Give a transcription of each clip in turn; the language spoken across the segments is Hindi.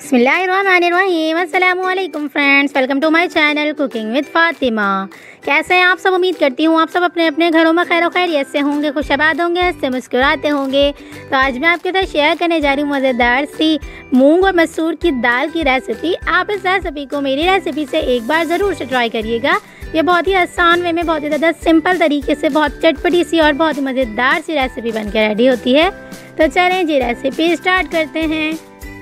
बिस्मिल्लाहिर्रहमानिर्रहीम। अस्सलामुअलैकुम friends, welcome to my channel cooking with Fatima. कैसे हैं आप सब? उम्मीद करती हूँ आप सब अपने अपने घरों में खैर खैरियत से होंगे, खुशआबाद होंगे, हंसते मुस्कुराते होंगे। तो आज मैं आपके साथ शेयर करने जा रही हूँ मज़ेदार सी मूंग और मसूर की दाल की रेसिपी। आप इस रेसिपी को मेरी रेसिपी से एक बार ज़रूर से ट्राई करिएगा। ये बहुत ही आसान वे में, बहुत ही ज़्यादा सिंपल तरीके से, बहुत चटपटी सी और बहुत ही मज़ेदार सी रेसिपी बनकर रेडी होती है। तो चलें जी, रेसिपी स्टार्ट करते हैं।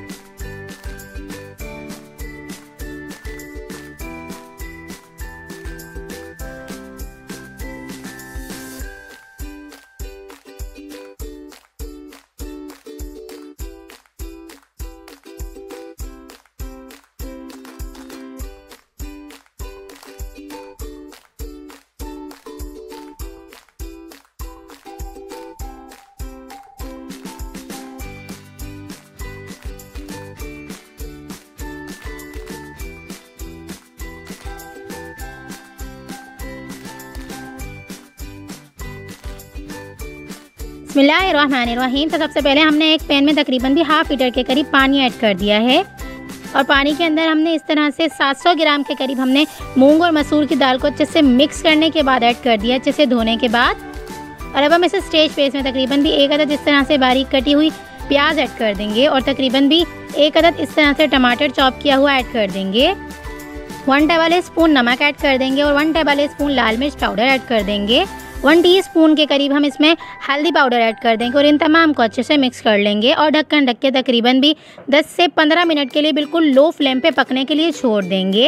बिस्मिल्लाहिर्रहमानिर्रहीम। तो सबसे पहले हमने एक पैन में तकरीबन भी हाफ लीटर के करीब पानी ऐड कर दिया है और पानी के अंदर हमने इस तरह से 700 ग्राम के करीब हमने मूंग और मसूर की दाल को अच्छे से मिक्स करने के बाद ऐड कर दिया, अच्छे से धोने के बाद। और अब हम इसे स्टेज पे इसमें तकरीबन भी एक अदद इस तरह से बारीक कटी हुई प्याज ऐड कर देंगे और तकरीबन भी एक अदद इस तरह से टमाटर चॉप किया हुआ ऐड कर देंगे। 1 टेबल स्पून नमक ऐड कर देंगे और 1 टेबल स्पून लाल मिर्च पाउडर ऐड कर देंगे। 1 टीस्पून के करीब हम इसमें हल्दी पाउडर ऐड कर देंगे और इन तमाम को अच्छे से मिक्स कर लेंगे और ढक्कन ढक के तकरीबन भी 10 से 15 मिनट के लिए बिल्कुल लो फ्लेम पे पकने के लिए छोड़ देंगे।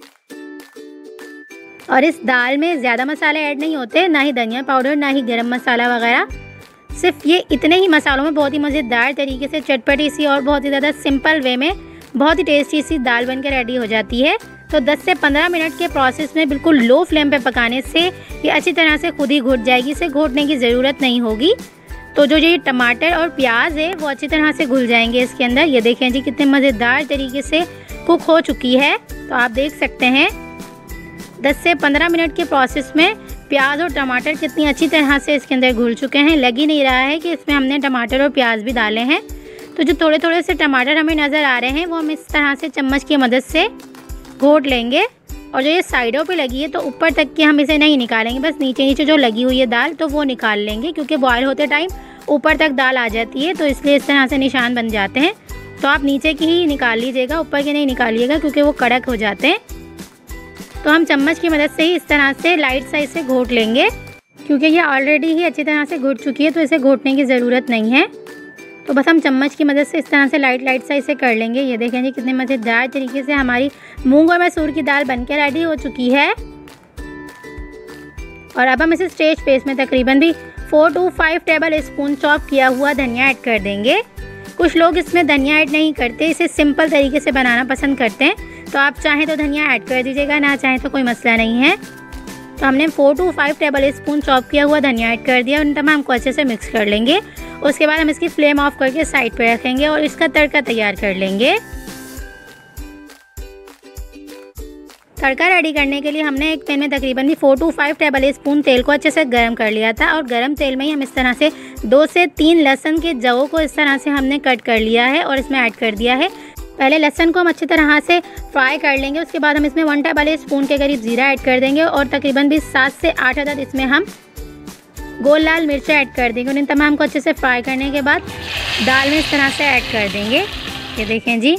और इस दाल में ज़्यादा मसाले ऐड नहीं होते, ना ही धनिया पाउडर, ना ही गरम मसाला वगैरह। सिर्फ ये इतने ही मसालों में बहुत ही मज़ेदार तरीके से चटपटी सी और बहुत ही ज़्यादा सिंपल वे में बहुत ही टेस्टी सी दाल बनकर रेडी हो जाती है। तो 10 से 15 मिनट के प्रोसेस में बिल्कुल लो फ्लेम पे पकाने से ये अच्छी तरह से खुद ही घुट जाएगी, इसे घोटने की ज़रूरत नहीं होगी। तो जो ये टमाटर और प्याज है वो अच्छी तरह से घुल जाएंगे इसके अंदर। ये देखें जी कितने मज़ेदार तरीके से कुक हो चुकी है। तो आप देख सकते हैं 10 से 15 मिनट के प्रोसेस में प्याज और टमाटर कितनी अच्छी तरह से इसके अंदर घुल चुके हैं। लग ही नहीं रहा है कि इसमें हमने टमाटर और प्याज भी डाले हैं। तो जो थोड़े थोड़े से टमाटर हमें नज़र आ रहे हैं वो हम इस तरह से चम्मच की मदद से घोट लेंगे। और जो ये साइडों पे लगी है तो ऊपर तक की हम इसे नहीं निकालेंगे, बस नीचे नीचे जो लगी हुई है दाल तो वो निकाल लेंगे, क्योंकि बॉयल होते टाइम ऊपर तक दाल आ जाती है तो इसलिए इस तरह से निशान बन जाते हैं। तो आप नीचे की ही निकाल लीजिएगा, ऊपर के नहीं निकालिएगा क्योंकि वो कड़क हो जाते हैं। तो हम चम्मच की मदद से ही इस तरह से लाइट साइज से घोट लेंगे, क्योंकि ये ऑलरेडी ही अच्छी तरह से घुट चुकी है तो इसे घोटने की ज़रूरत नहीं है। तो बस हम चम्मच की मदद से इस तरह से लाइट साइज से कर लेंगे। ये देखें जी कितने मज़ेदार तरीके से हमारी मूंग और मसूर की दाल बनकर रेडी हो चुकी है। और अब हम इसे स्टेज पे इसमें तकरीबन भी 4 to 5 टेबल स्पून चॉप किया हुआ धनिया ऐड कर देंगे। कुछ लोग इसमें धनिया ऐड नहीं करते, इसे सिंपल तरीके से बनाना पसंद करते हैं। तो आप चाहें तो धनिया ऐड कर दीजिएगा, ना चाहें तो कोई मसला नहीं है। तो हमने 4 to 5 टेबल स्पून चॉप किया हुआ धनिया ऐड कर दिया और इन तमाम को अच्छे से मिक्स कर लेंगे। उसके बाद हम इसकी फ्लेम ऑफ करके साइड पे रखेंगे और इसका तड़का तैयार कर लेंगे। तड़का रेडी करने के लिए हमने एक पैन में तकरीबन 4 to 5 टेबल स्पून तेल को अच्छे से गर्म कर लिया था और गर्म तेल में ही हम इस तरह से 2 से 3 लहसुन के जवों को इस तरह से हमने कट कर लिया है और इसमें ऐड कर दिया है। पहले लहसुन को हम अच्छी तरह से फ्राई कर लेंगे। उसके बाद हम इसमें 1 टेबल स्पून के करीब जीरा ऐड कर देंगे और तकरीबन भी 7 से 8 अदद इसमें हम गोल लाल मिर्च ऐड कर देंगे और इन तमाम को अच्छे से फ्राई करने के बाद दाल में इस तरह से ऐड कर देंगे। ये देखें जी,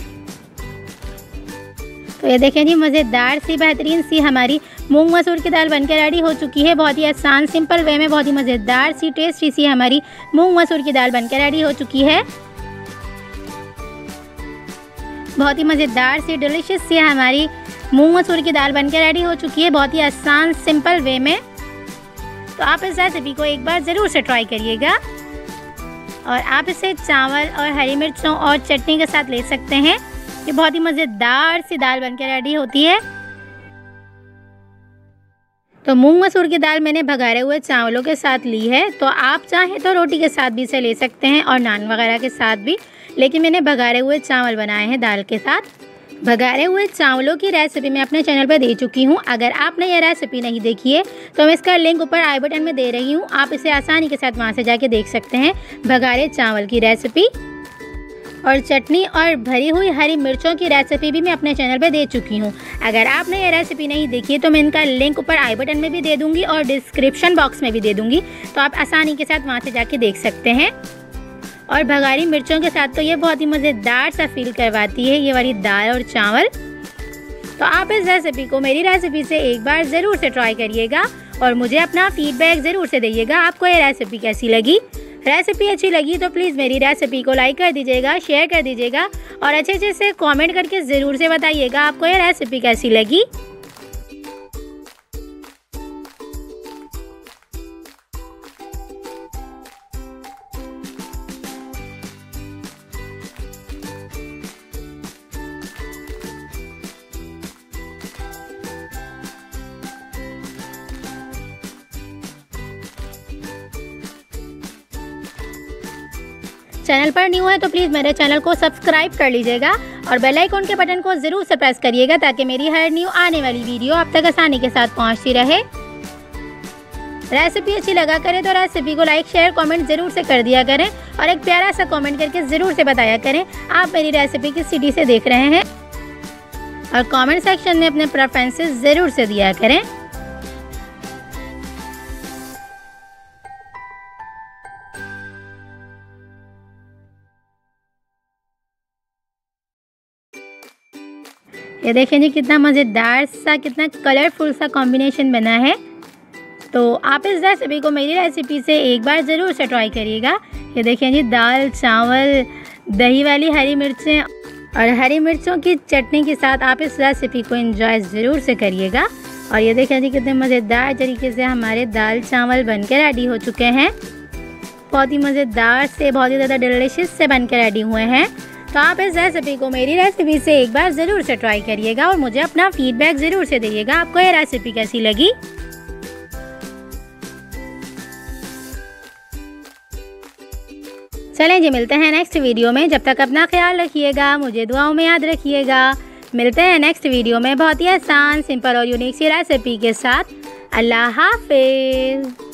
तो ये देखें जी मज़ेदार सी बेहतरीन सी हमारी मूंग मसूर की दाल बनकर रेडी हो चुकी है। बहुत ही आसान सिंपल वे में बहुत ही मज़ेदार सी टेस्टी सी हमारी मूंग मसूर की दाल बनकर रेडी हो चुकी है। बहुत ही मज़ेदार सी डिलीशियस सी हमारी मूंग मसूर की दाल बनकर रेडी हो चुकी है, बहुत ही आसान सिंपल वे में। तो आप इस रेसिपी को एक बार ज़रूर से ट्राई करिएगा और आप इसे चावल और हरी मिर्चों और चटनी के साथ ले सकते हैं। ये बहुत ही मज़ेदार सी दाल बनकर रेडी होती है। तो मूंग मसूर की दाल मैंने भगारे हुए चावलों के साथ ली है। तो आप चाहें तो रोटी के साथ भी इसे ले सकते हैं और नान वगैरह के साथ भी, लेकिन मैंने भगारे हुए चावल बनाए हैं दाल के साथ। भगारे हुए चावलों की रेसिपी मैं अपने चैनल पर दे चुकी हूँ। अगर आपने ये रेसिपी नहीं देखी है तो मैं इसका लिंक ऊपर आई बटन में दे रही हूँ, आप इसे आसानी के साथ वहाँ से जाके देख सकते हैं, भगारे चावल की रेसिपी। और चटनी और भरी हुई हरी मिर्चों की रेसिपी भी मैं अपने चैनल पे दे चुकी हूँ। अगर आपने ये रेसिपी नहीं देखी तो मैं इनका लिंक ऊपर आई बटन में भी दे दूँगी और डिस्क्रिप्शन बॉक्स में भी दे दूँगी, तो आप आसानी के साथ वहाँ से जाके देख सकते हैं। और भगारी मिर्चों के साथ तो ये बहुत ही मज़ेदार सा फील करवाती है ये वाली दाल और चावल। तो आप इस रेसिपी को मेरी रेसिपी से एक बार ज़रूर से ट्राई करिएगा और मुझे अपना फीडबैक ज़रूर से दीजिएगा आपको ये रेसिपी कैसी लगी। रेसिपी अच्छी लगी तो प्लीज़ मेरी रेसिपी को लाइक कर दीजिएगा, शेयर कर दीजिएगा और अच्छे से कमेंट करके ज़रूर से बताइएगा आपको ये रेसिपी कैसी लगी। चैनल पर न्यू है तो प्लीज़ मेरे चैनल को सब्सक्राइब कर लीजिएगा और बेल आइकन के बटन को ज़रूर से प्रेस करिएगा ताकि मेरी हर न्यू आने वाली वीडियो आप तक आसानी के साथ पहुंचती रहे। रेसिपी अच्छी लगा करे तो रेसिपी को लाइक शेयर कमेंट ज़रूर से कर दिया करें और एक प्यारा सा कमेंट करके ज़रूर से बताया करें आप मेरी रेसिपी किस सिटी से देख रहे हैं और कमेंट सेक्शन में अपने प्रेफरेंसेस ज़रूर से दिया करें। ये देखें जी कितना मज़ेदार सा कितना कलरफुल सा कॉम्बिनेशन बना है। तो आप इस रेसिपी को मेरी रेसिपी से एक बार ज़रूर से ट्राई करिएगा। ये देखें जी दाल चावल दही वाली हरी मिर्चें और हरी मिर्चों की चटनी के साथ आप इस रेसिपी को एंजॉय ज़रूर से करिएगा। और ये देखें जी कितने मज़ेदार तरीके से हमारे दाल चावल बनकर रेडी हो चुके हैं। बहुत ही मज़ेदार से बहुत ही ज़्यादा डिलीशियस से बनकर रेडी हुए हैं। तो आप इस रेसिपी को मेरी रेसिपी से एक बार ज़रूर से ट्राई करिएगा और मुझे अपना फीडबैक ज़रूर से दीजिएगा आपको ये रेसिपी कैसी लगी। चलें जी मिलते हैं नेक्स्ट वीडियो में। जब तक अपना ख्याल रखिएगा, मुझे दुआओं में याद रखिएगा। मिलते हैं नेक्स्ट वीडियो में बहुत ही आसान सिंपल और यूनिक सी रेसिपी के साथ। अल्लाह हाफिज़।